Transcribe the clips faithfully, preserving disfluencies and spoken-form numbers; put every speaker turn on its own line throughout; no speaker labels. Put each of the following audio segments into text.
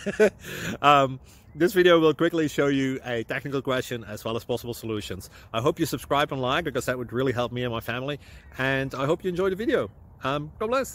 um, this video will quickly show you a technical question as well as possible solutions. I hope you subscribe and like, because that would really help me and my family. And I hope you enjoy the video. Um, God bless.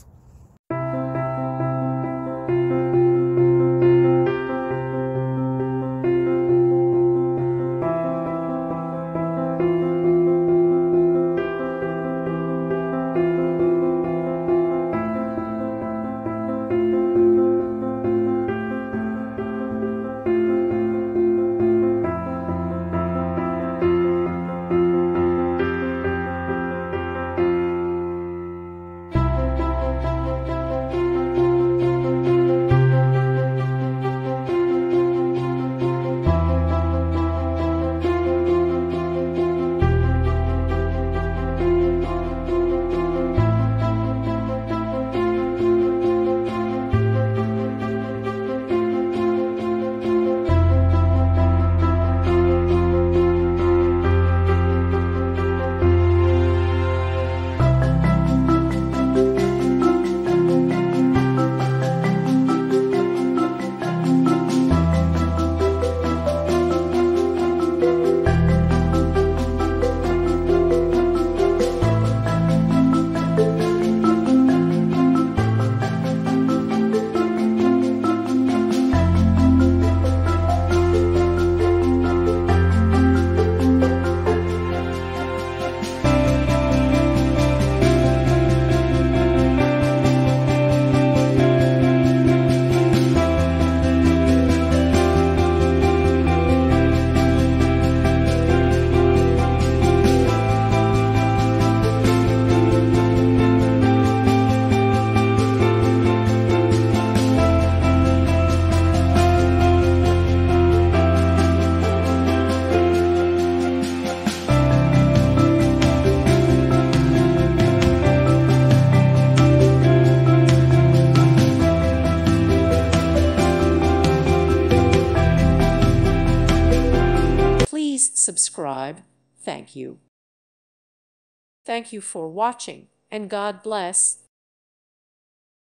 Please subscribe. Thank you. Thank you for watching, and God bless.